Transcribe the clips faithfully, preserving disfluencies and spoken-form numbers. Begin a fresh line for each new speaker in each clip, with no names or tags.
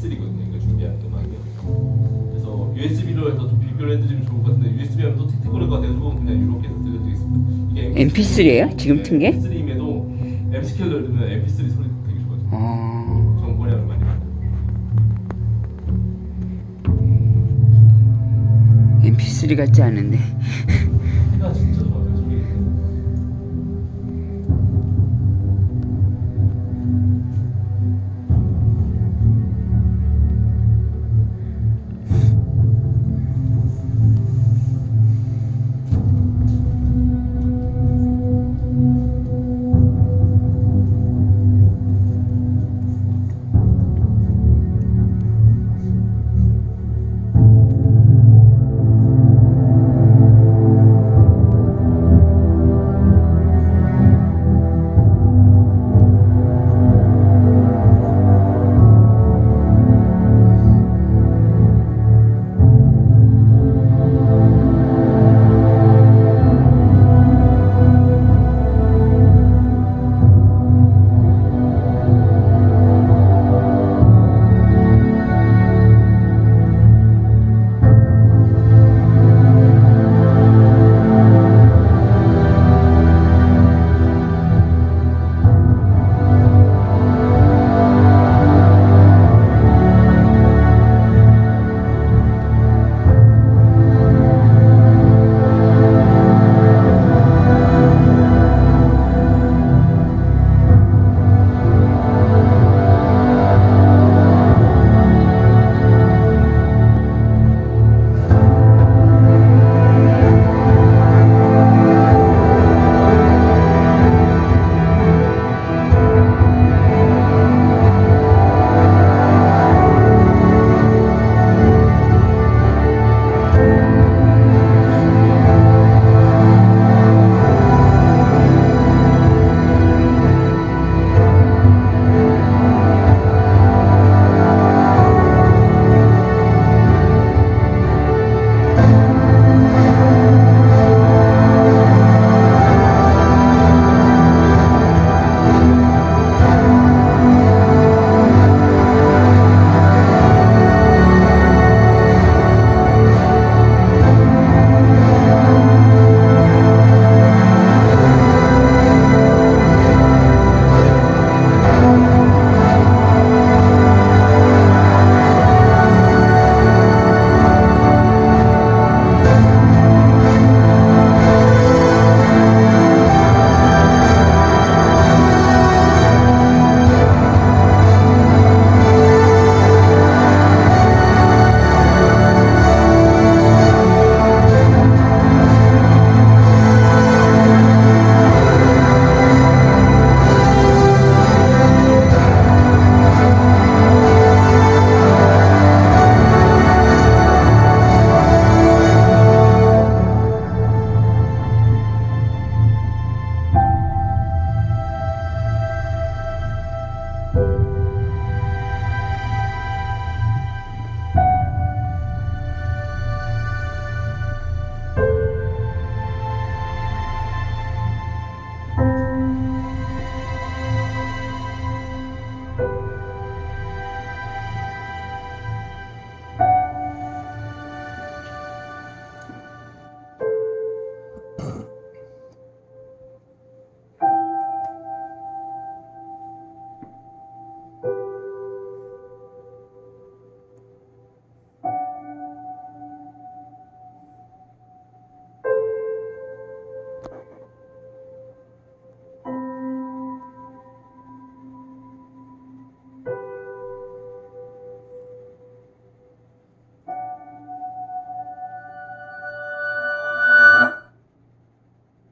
엠피쓰리거든요. 이거 준비한 음악이. 그래서 유에스비로 해서 좀 비교를 해드리면 좋을 것 같은데 유에스비 하면 또 틱틱 거릴 것 같아가지고 그냥 이렇게 해서 들려드리겠습니다. 이게
엠피쓰리예요? 지금 튼 게?
엠피쓰리임에도 엠스케일러 들으면 엠피쓰리 소리 되게 좋아져요.
어...
전 머리하면 많이 받아요.
엠피쓰리 같지 않은데.
해가 진짜 좋아요. 소리.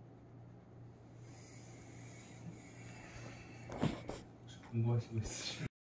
공부하시고 있으시죠?